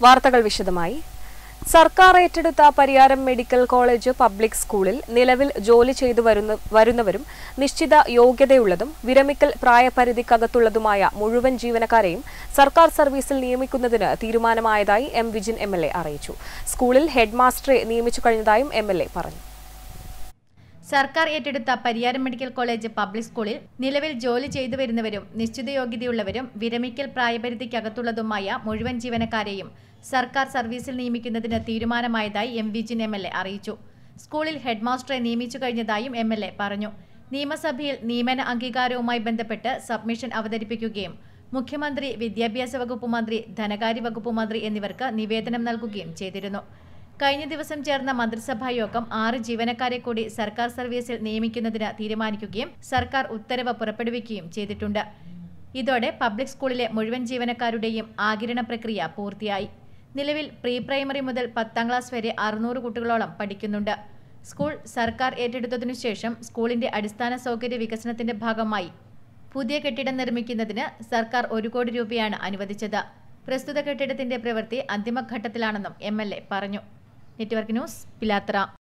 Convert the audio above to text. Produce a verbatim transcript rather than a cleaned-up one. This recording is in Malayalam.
വാർത്തകൾ വിശദമായി. സർക്കാർ ഏറ്റെടുത്ത പരിയാരം മെഡിക്കൽ കോളേജ് പബ്ലിക് സ്കൂളിൽ നിലവിൽ ജോലി ചെയ്തു വരുന്നവരും നിശ്ചിത യോഗ്യതയുള്ളതും വിരമിക്കൽ പ്രായപരിധിക്കകത്തുള്ളതുമായ മുഴുവൻ ജീവനക്കാരെയും സർക്കാർ സർവീസിൽ നിയമിക്കുന്നതിന് തീരുമാനമായതായി M Vijin M L A അറിയിച്ചു. സ്കൂളിൽ ഹെഡ് മാസ്റ്ററെ നിയമിച്ചു കഴിഞ്ഞതായും എം എൽ എ പറഞ്ഞു. സർക്കാർ ഏറ്റെടുത്ത പരിയാരം മെഡിക്കൽ കോളേജ് പബ്ലിക് സ്കൂളിൽ നിലവിൽ ജോലി ചെയ്തു വരുന്നവരും നിശ്ചിത യോഗ്യതയുള്ളവരും വിരമിക്കൽ പ്രായപരിധിക്കകത്തുള്ളതുമായ മുഴുവൻ ജീവനക്കാരെയും സർക്കാർ സർവീസിൽ നിയമിക്കുന്നതിന് തീരുമാനമായതായി M Vijin M L A അറിയിച്ചു. സ്കൂളിൽ ഹെഡ് മാസ്റ്ററെ നിയമിച്ചു കഴിഞ്ഞതായും എം എൽ എ പറഞ്ഞു. നിയമസഭയിൽ നിയമന അംഗീകാരവുമായി ബന്ധപ്പെട്ട് സബ്മിഷൻ അവതരിപ്പിക്കുകയും മുഖ്യമന്ത്രി, വിദ്യാഭ്യാസ വകുപ്പ് മന്ത്രി, ധനകാര്യ വകുപ്പ് മന്ത്രി എന്നിവർക്ക് നിവേദനം നൽകുകയും ചെയ്തിരുന്നു. കഴിഞ്ഞ ദിവസം ചേർന്ന മന്ത്രിസഭാ യോഗം ആറ് ജീവനക്കാരെ കൂടി സർക്കാർ സർവീസിൽ നിയമിക്കുന്നതിന് തീരുമാനിക്കുകയും സർക്കാർ ഉത്തരവ് പുറപ്പെടുവിക്കുകയും ചെയ്തിട്ടുണ്ട്. ഇതോടെ പബ്ലിക് സ്കൂളിലെ മുഴുവൻ ജീവനക്കാരുടെയും ആഗിരണ പ്രക്രിയ പൂർത്തിയായി. നിലവിൽ പ്രീ പ്രൈമറി മുതൽ പത്താം ക്ലാസ് വരെ അറുന്നൂറ് കുട്ടികളോളം പഠിക്കുന്നുണ്ട്. സ്കൂൾ സർക്കാർ ഏറ്റെടുത്തതിനു ശേഷം സ്കൂളിന്റെ അടിസ്ഥാന സൗകര്യ വികസനത്തിന്റെ ഭാഗമായി പുതിയ കെട്ടിടം നിർമ്മിക്കുന്നതിന് സർക്കാർ ഒരു കോടി രൂപയാണ് അനുവദിച്ചത്. പ്രസ്തുത കെട്ടിടത്തിന്റെ പ്രവൃത്തി അന്തിമഘട്ടത്തിലാണെന്നും എം എൽ എ പറഞ്ഞു. Network news, Pilathara.